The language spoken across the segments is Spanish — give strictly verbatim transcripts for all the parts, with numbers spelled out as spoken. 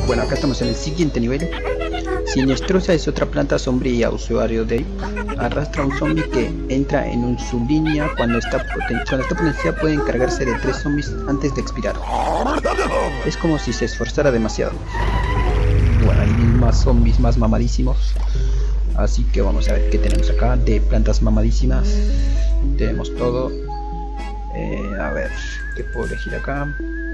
Bueno, acá estamos en el siguiente nivel. Siniestrosa es otra planta sombría. Usuario de arrastra a un zombie que entra en un, su línea. Cuando está, poten cuando está potenciada puede encargarse de tres zombies antes de expirar. Es como si se esforzara demasiado. Bueno, hay más zombies más mamadísimos. Así que vamos a ver qué tenemos acá de plantas mamadísimas. Tenemos todo. Eh, a ver, ¿qué puedo elegir acá?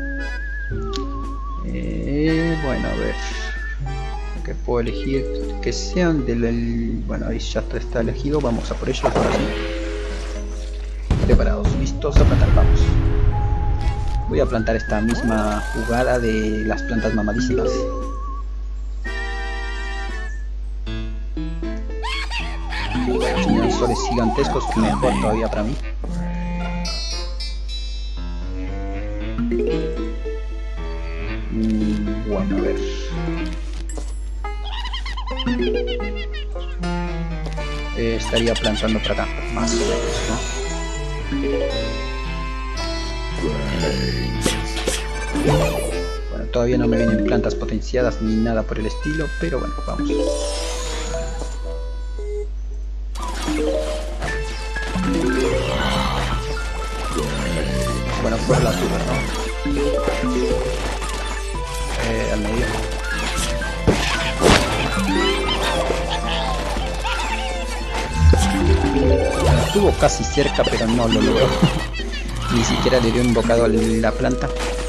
Eh, bueno, a ver, ¿qué puedo elegir? Que sean del... El, bueno, ahí ya está elegido. Vamos a por ello. Ahora sí. Preparados, listos a plantar, vamos. Voy a plantar esta misma jugada de las plantas mamadísimas. Tienen soles gigantescos, mejor todavía para mí. Mm, bueno, a ver. Eh, estaría plantando por acá, más o menos, ¿no? Bueno, todavía no me vienen plantas potenciadas ni nada por el estilo, pero bueno, vamos. Bueno, por la altura, ¿no? Eh, al medio. Bueno, estuvo casi cerca, pero no lo logró. Ni siquiera le dio un bocado a la planta.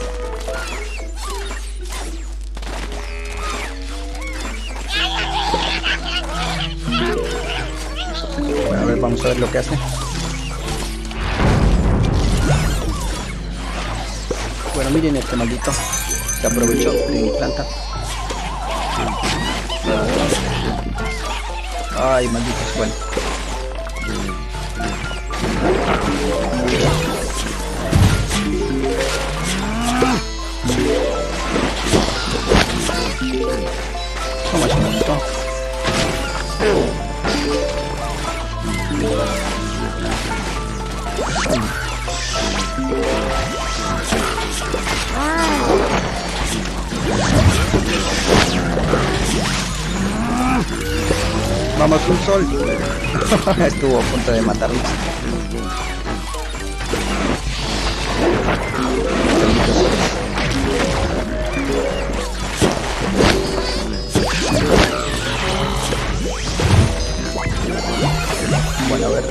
Bueno, a ver, vamos a ver lo que hace. Bueno, miren este maldito. Se aprovechó de mi planta. Ay, malditos, bueno. ¿Cómo es maldito? Vamos, un sol. Estuvo a punto de matarnos. Bueno, a ver.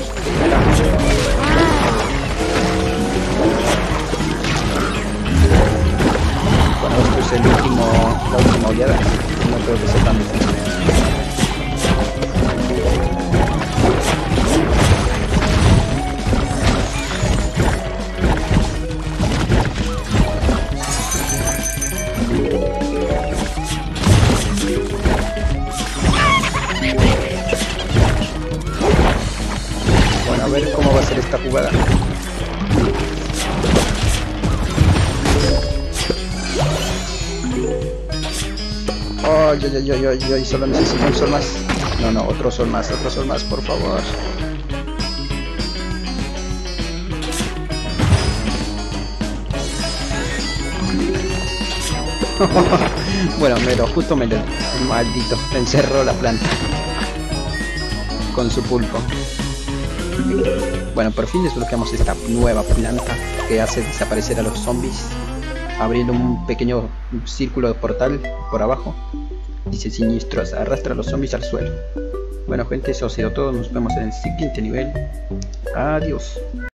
Bueno, esto es el último, la última oleada. No creo que sea tan difícil. Bueno, a ver cómo va a ser esta jugada. Ay, ay, ay, ay, ay, ay, solo necesito un sol más. No, no, otro sol más, otro sol más, por favor. Bueno, pero justo me lo... Maldito, me encerró la planta con su pulpo. Bueno, por fin desbloqueamos esta nueva planta que hace desaparecer a los zombies, abriendo un pequeño círculo de portal por abajo. Dice Siniestrosa, arrastra a los zombies al suelo. Bueno gente, eso ha sido todo, nos vemos en el siguiente nivel. Adiós.